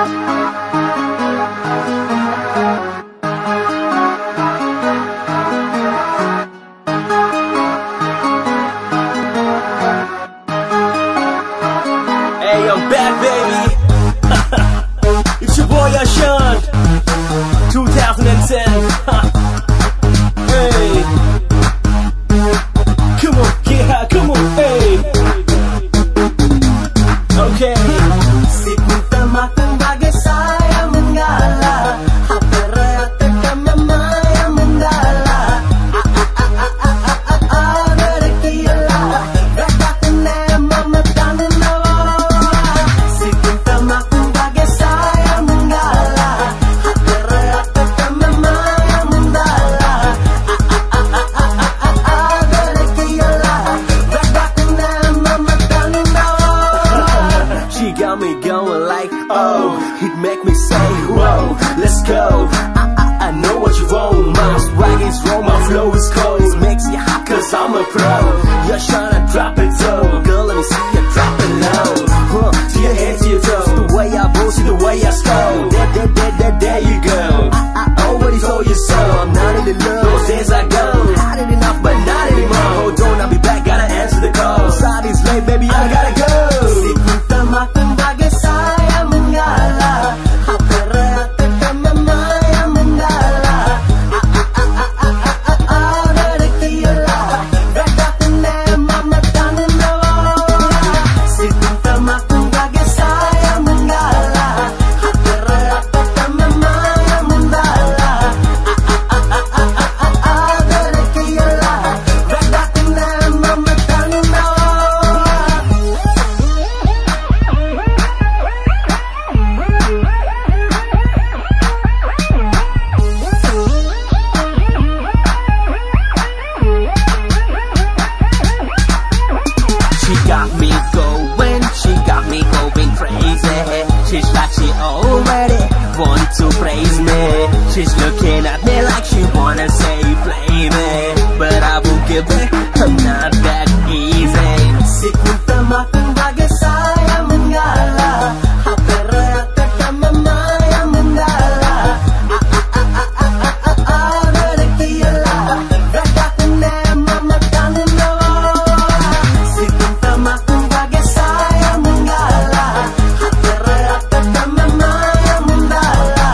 Hey, I'm back, baby. It's your boy Ashan, 2010. Hey, come on, get high, come on, hey. Okay. Si punta matang bagai saya menggala, hati tekan memaya mendala. Berkiala, ratakan mama tanah nawa. Si punta matang bagai saya menggala, hati tekan memaya mendala. Berkiala, ratakan mama tanah nawa. She got me going like, oh, it make me say, whoa, let's go. I know what you want, my swag is raw, my flow is cold. It makes you hot cause I'm a pro. You're trying to drop it low, girl, let me see you drop it low. To your head, to your toes, the way I boast, the way I scold. There you go. I already told you so, I'm not in the love, those days I go. Had it enough, but not anymore. Hold on, I'll be back, gotta answer the call. Sorry it's late, baby, I gotta go. Si punta matang bagai saya menggala, hati tekan memaya mendala. Berkiala, ratakan mama tanah nawa. Si punta matang bagai saya menggala, hati tekan memaya mendala. Berkiala, ratakan mama tanah nawa. She got me going crazy. She's like she already want to praise me. She's looking at me like she wanna say play me, but I won't give it, I'm not that easy. Si punta matang bagai saya menggala, hati tekan memaya mendala. Berkiala, ratakan mama tanah nawa. Si punta matang bagai saya menggala, hati tekan memaya mendala.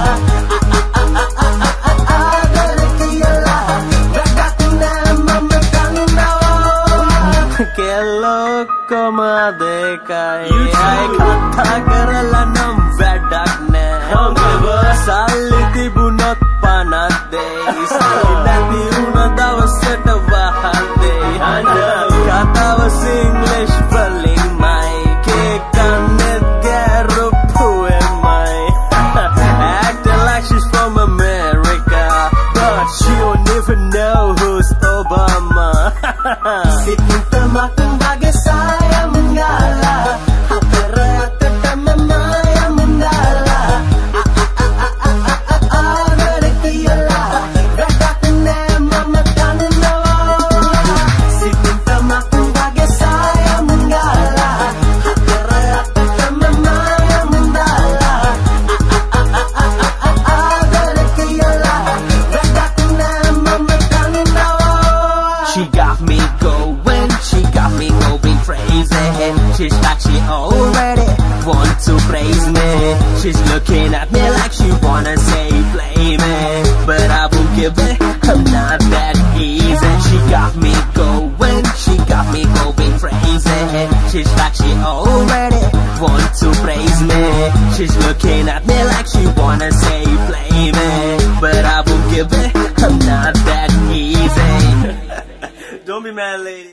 Berkiala, ratakan mama tanah nawa. Que loco madeka ay kata karala ng vedakne saliti bunot panade saliti una dawaset wahade kata was English falling my ke kanet garup huwe my acting like she's from America but she don't even know who's Obama. Si punta matang bagai saya menggala, hati tekan memaya mendala. Berkiala, ratakan mama tanah nawa. Si punta matang bagai saya menggala, hati tekan memaya mendala. Berkiala, ratakan mama tanah nawa. She got me going crazy. She's like she already want to praise me. She's looking at me like she wanna say play me, but I won't give it, I'm not that easy. She got me going crazy. She's like she already want to praise me. She's looking at me like she wanna say play